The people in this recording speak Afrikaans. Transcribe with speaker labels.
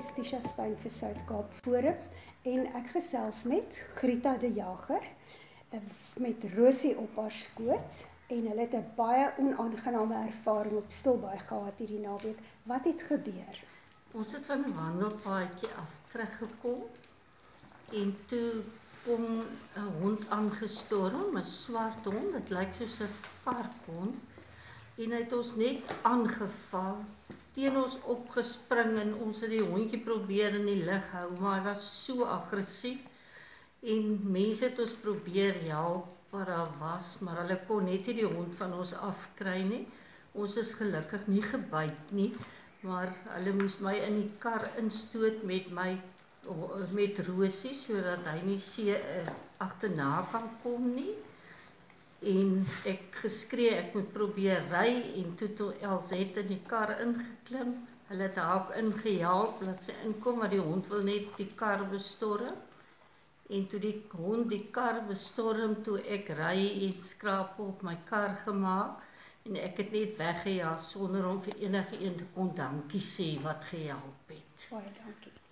Speaker 1: is Tisha Stein vir Suid-Kaap Forum en ek gesels met Grita de Jager met Rosie op haar skoot en hulle het 'n baie onaangename ervaring op Stilbaai gehad hierdie naweek. Wat het gebeur?
Speaker 2: Ons het van 'n wandelpaadjie af teruggekom en toe kom 'n hond aangestorm, 'n swart hond, dit lyk soos 'n varkhond en hy het ons net aangeval, teen ons opgespring en ons het die hondjie probeer in die lug hou, maar hy was so aggressief en mense het ons probeer help wat daar was, maar hulle kon net nie die hond van ons afkry nie. Ons is gelukkig nie gebyt nie, maar hulle moes my in die kar instoot met Rosie sodat hy nie agterna kan kom nie. En ek geskree, ek moet probeer ry en toe Elzette in die kar ingeklim. Hulle het haar ingehelp dat sy inkom, maar die hond wil net die kar bestorm. En toe die hond die kar bestorm, toe ek ry en skrape op my kar gemaak en ek het net weggejaag sonder om vir enige een te kon dankie sê wat gehelp het.
Speaker 1: Baie dankie.